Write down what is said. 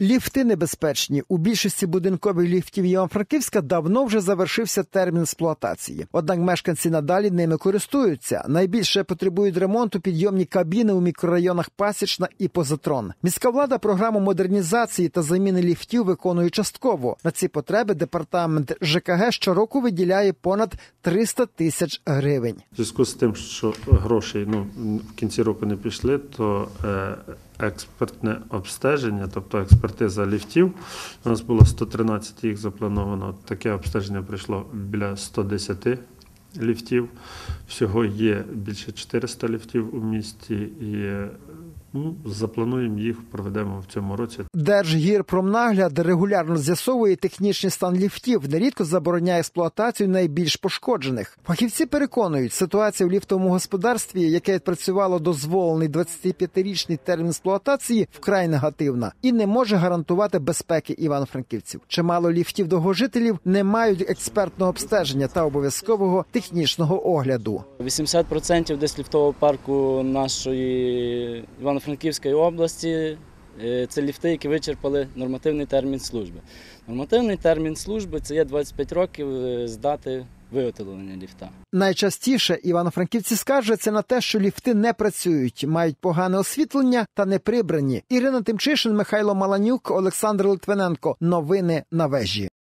Ліфти небезпечні. У більшості будинкових ліфтів Івано-Франківська давно вже завершився термін експлуатації. Однак мешканці надалі ними користуються. Найбільше потребують ремонту підйомні кабіни у мікрорайонах Пасічна і Позитрон. Міська влада програму модернізації та заміни ліфтів виконує частково. На ці потреби департамент ЖКГ щороку виділяє понад 300 тисяч гривень. В зв'язку з тим, що гроші в кінці року не пішли, то експертне обстеження, тобто експертиза ліфтів, у нас було 113 їх заплановано. Таке обстеження прийшло біля 110 ліфтів. Всього є більше 400 ліфтів у місті і заплануємо їх, проведемо в цьому році. Держгірпромнагляд регулярно з'ясовує технічний стан ліфтів, нерідко забороняє експлуатацію найбільш пошкоджених. Фахівці переконують, ситуація в ліфтовому господарстві, яке відпрацювало дозволений 25-річний термін експлуатації, вкрай негативна і не може гарантувати безпеки івано-франківців. Чимало ліфтів-довгожителів не мають експертного обстеження та обов'язкового технічного огляду. 80% десь ліфтового парку нашої Івано-Франківської області – це ліфти, які вичерпали нормативний термін служби. Нормативний термін служби – це є 25 років з дати виготовлення ліфта. Найчастіше івано-франківці скаржаться на те, що ліфти не працюють, мають погане освітлення та не прибрані. Ірина Тимчишин, Михайло Маланюк, Олександр Литвиненко. Новини на вежі.